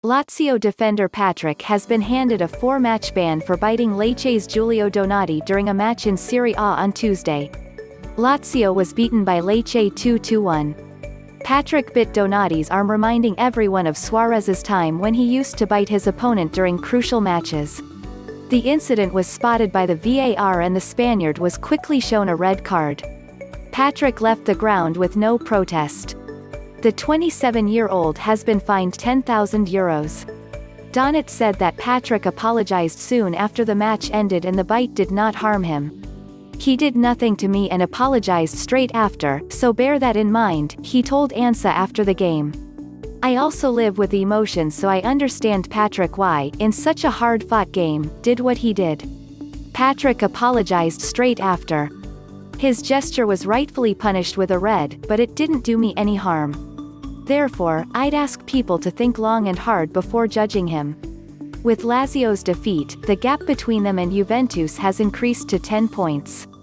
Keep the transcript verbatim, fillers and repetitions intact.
Lazio defender Patric has been handed a four-match ban for biting Lecce's Giulio Donati during a match in Serie A on Tuesday. Lazio was beaten by Lecce two to one. Patric bit Donati's arm, reminding everyone of Suarez's time when he used to bite his opponent during crucial matches. The incident was spotted by the V A R and the Spaniard was quickly shown a red card. Patric left the ground with no protest. The twenty-seven-year-old has been fined ten thousand euros. Donat said that Patric apologized soon after the match ended and the bite did not harm him. "He did nothing to me and apologized straight after, so bear that in mind," he told ANSA after the game. "I also live with emotions, so I understand Patric why, in such a hard-fought game, did what he did." Patric apologized straight after. "His gesture was rightfully punished with a red, but it didn't do me any harm. Therefore, I'd ask people to think long and hard before judging him." With Lazio's defeat, the gap between them and Juventus has increased to ten points.